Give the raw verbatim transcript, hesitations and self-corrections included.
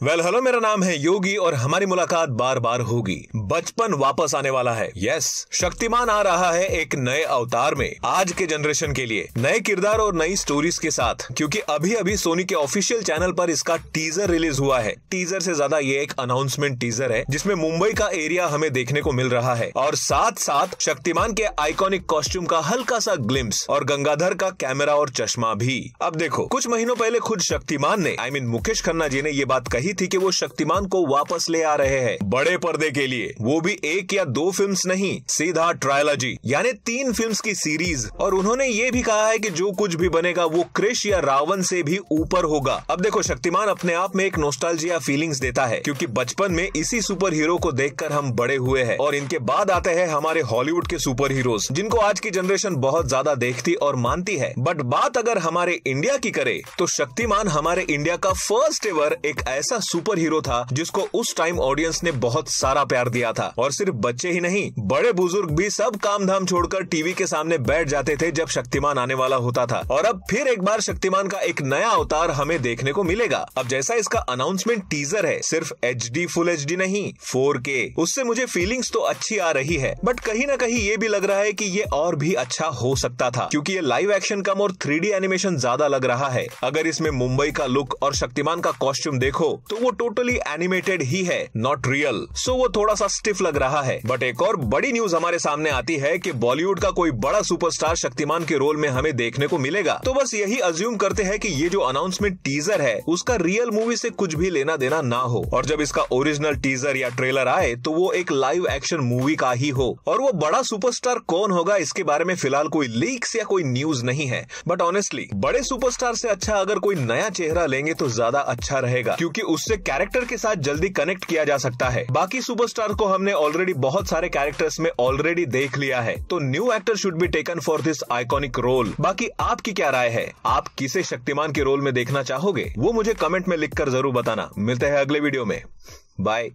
Well hello, मेरा नाम है योगी और हमारी मुलाकात बार बार होगी। बचपन वापस आने वाला है। यस, शक्तिमान आ रहा है एक नए अवतार में, आज के जनरेशन के लिए, नए किरदार और नई स्टोरीज के साथ। क्योंकि अभी अभी सोनी के ऑफिशियल चैनल पर इसका टीजर रिलीज हुआ है। टीजर से ज्यादा ये एक अनाउंसमेंट टीजर है जिसमें मुंबई का एरिया हमें देखने को मिल रहा है और साथ साथ शक्तिमान के आइकॉनिक कॉस्ट्यूम का हल्का सा ग्लिम्स और गंगाधर का कैमरा और चश्मा भी। अब देखो, कुछ महीनों पहले खुद शक्तिमान ने I I mean mean, Mukesh Khanna ji ने ये बात कही थी कि वो शक्तिमान को वापस ले आ रहे हैं बड़े पर्दे के लिए, वो भी एक या दो फिल्म्स नहीं, सीधा ट्रायलॉजी यानी तीन फिल्म्स की सीरीज। और उन्होंने ये भी कहा है कि जो कुछ भी बनेगा वो क्रिश या रावण से भी ऊपर होगा। अब देखो, शक्तिमान अपने आप में एक नोस्टैल्जिया फीलिंग्स देता है क्योंकि बचपन में इसी सुपर हीरो को देखकर हम बड़े हुए हैं और इनके बाद आते हैं हमारे हॉलीवुड के सुपर हीरोज जिनको आज की जनरेशन बहुत ज्यादा देखती और मानती है। बट बात अगर हमारे इंडिया की करे तो शक्तिमान हमारे इंडिया का फर्स्ट एवर एक ऐसा सुपर हीरो था जिसको उस टाइम ऑडियंस ने बहुत सारा प्यार दिया था। और सिर्फ बच्चे ही नहीं, बड़े बुजुर्ग भी सब काम धाम छोड़कर टीवी के सामने बैठ जाते थे जब शक्तिमान आने वाला होता था। और अब फिर एक बार शक्तिमान का एक नया अवतार हमें देखने को मिलेगा। अब जैसा इसका अनाउंसमेंट टीजर है, सिर्फ H D full H D नहीं, फोर के, उससे मुझे फीलिंग्स तो अच्छी आ रही है बट कहीं ना कहीं ये भी लग रहा है कि ये और भी अच्छा हो सकता था क्योंकि ये लाइव एक्शन कम और थ्री डी एनिमेशन ज्यादा लग रहा है। अगर इसमें मुंबई का लुक और शक्तिमान का कॉस्ट्यूम देखो तो वो टोटली एनिमेटेड ही है, नॉट रियल, सो वो थोड़ा सा स्टिफ लग रहा है। बट एक और बड़ी न्यूज हमारे सामने आती है कि बॉलीवुड का कोई बड़ा सुपरस्टार शक्तिमान के रोल में हमें देखने को मिलेगा। तो बस यही अज्यूम करते हैं कि ये जो अनाउंसमेंट टीजर है उसका रियल मूवी से कुछ भी लेना देना ना हो और जब इसका ओरिजिनल टीजर या ट्रेलर आए तो वो एक लाइव एक्शन मूवी का ही हो। और वो बड़ा सुपरस्टार कौन होगा इसके बारे में फिलहाल कोई लीक्स या कोई न्यूज नहीं है, बट ऑनेस्टली बड़े सुपरस्टार से अच्छा अगर कोई नया चेहरा लेंगे तो ज्यादा अच्छा रहेगा क्योंकि उससे कैरेक्टर के साथ जल्दी कनेक्ट किया जा सकता है। बाकी सुपरस्टार को हमने ऑलरेडी बहुत सारे कैरेक्टर्स में ऑलरेडी देख लिया है, तो new actor should be taken for this iconic role. बाकी आपकी क्या राय है? आप किसे शक्तिमान के रोल में देखना चाहोगे? वो मुझे कमेंट में लिखकर जरूर बताना। मिलते हैं अगले वीडियो में। बाय।